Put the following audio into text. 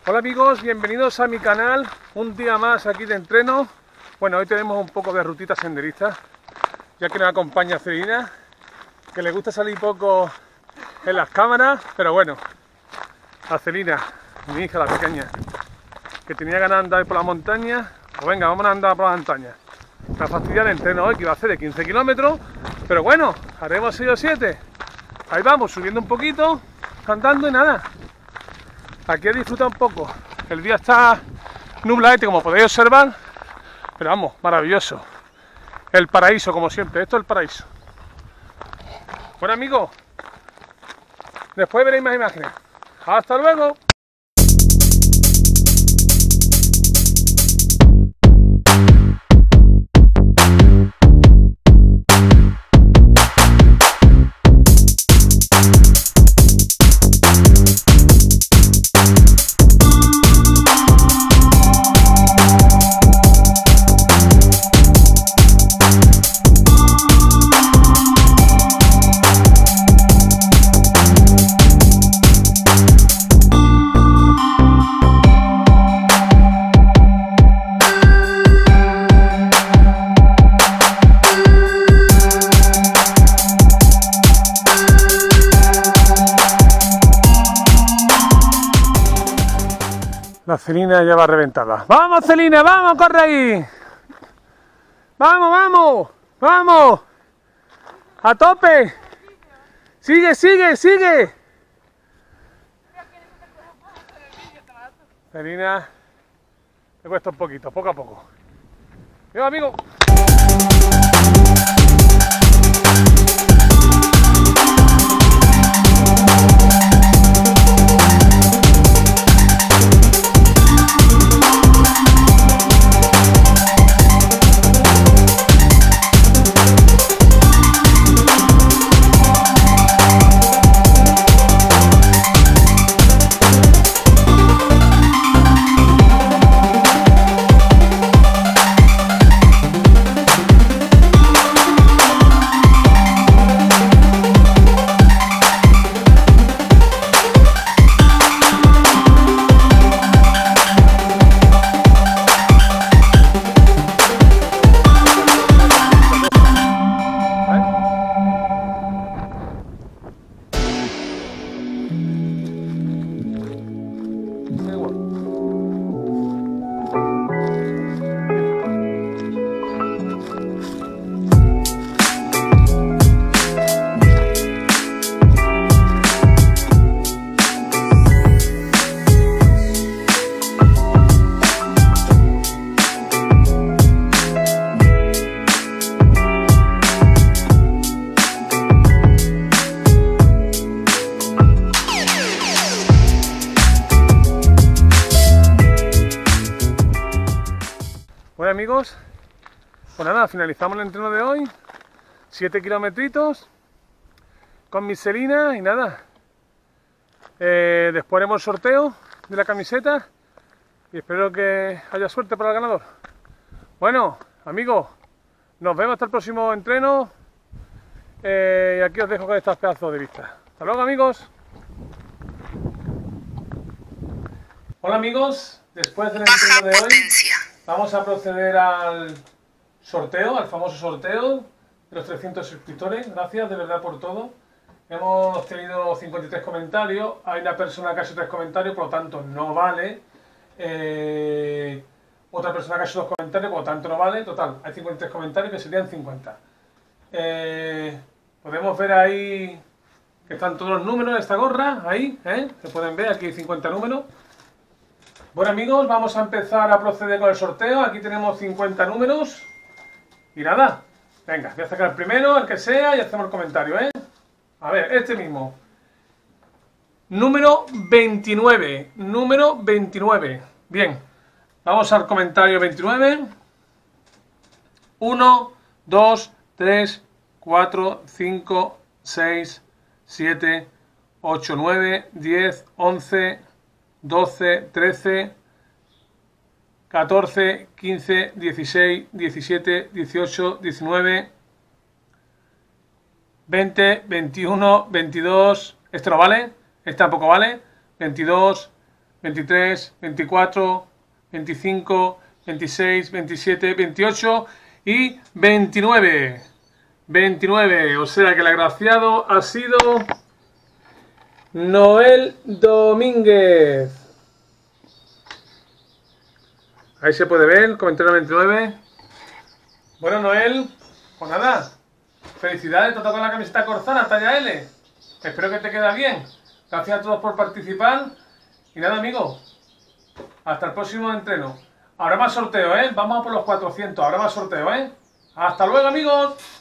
Hola amigos, bienvenidos a mi canal, un día más aquí de entreno. Bueno, hoy tenemos un poco de rutita senderista, ya que nos acompaña Celina, que le gusta salir poco en las cámaras, pero bueno, a Celina, mi hija, la pequeña, que tenía ganas de andar por la montaña, pues venga, vamos a andar por las montañas. La fastidia de entreno hoy, que iba a ser de 15 kilómetros, pero bueno, haremos 6 o 7. Ahí vamos, subiendo un poquito, andando y nada. Aquí he disfrutado un poco. El día está nubladete, como podéis observar, pero vamos, maravilloso. El paraíso, como siempre, esto es el paraíso. Bueno amigos, después veréis más imágenes. ¡Hasta luego! La Celina ya va reventada. ¡Vamos, Celina! ¡Vamos! ¡Corre ahí! ¡Vamos, vamos! ¡Vamos! ¡A tope! ¡Sigue, sigue, sigue! Celina, me cuesta un poquito, poco a poco. ¡Venga, amigo! Bueno amigos, pues nada, finalizamos el entreno de hoy, 7 kilometritos con mi Celina y nada, después haremos el sorteo de la camiseta y espero que haya suerte para el ganador. Bueno amigos, nos vemos hasta el próximo entreno y aquí os dejo con estos pedazos de vista. Hasta luego amigos. Hola amigos, después del entreno de hoy vamos a proceder al sorteo, al famoso sorteo de los 300 suscriptores. Gracias de verdad por todo. Hemos tenido 53 comentarios, hay una persona que ha hecho 3 comentarios, por lo tanto no vale. Otra persona que ha hecho 2 comentarios, por lo tanto no vale. Total, hay 53 comentarios que serían 50. Podemos ver ahí que están todos los números de esta gorra, ahí, se pueden ver, aquí hay 50 números. Bueno amigos, vamos a empezar a proceder con el sorteo. Aquí tenemos 50 números. Y nada, venga, voy a sacar el primero, el que sea, y hacemos el comentario, A ver, este mismo. Número 29. Número 29. Bien, vamos al comentario 29. 1, 2, 3, 4, 5, 6, 7, 8, 9, 10, 11... 12, 13, 14, 15, 16, 17, 18, 19, 20, 21, 22, este no vale, este tampoco vale, 22, 23, 24, 25, 26, 27, 28 y 29. 29, o sea que el agraciado ha sido Noel Domínguez. Ahí se puede ver, comentario 29. Bueno, Noel, pues nada, felicidades, te toca la camiseta Corzana, talla L. Espero que te quede bien. Gracias a todos por participar. Y nada, amigos, hasta el próximo entreno. Ahora más sorteo, ¿eh? Vamos a por los 400, ahora más sorteo, ¿eh? Hasta luego, amigos.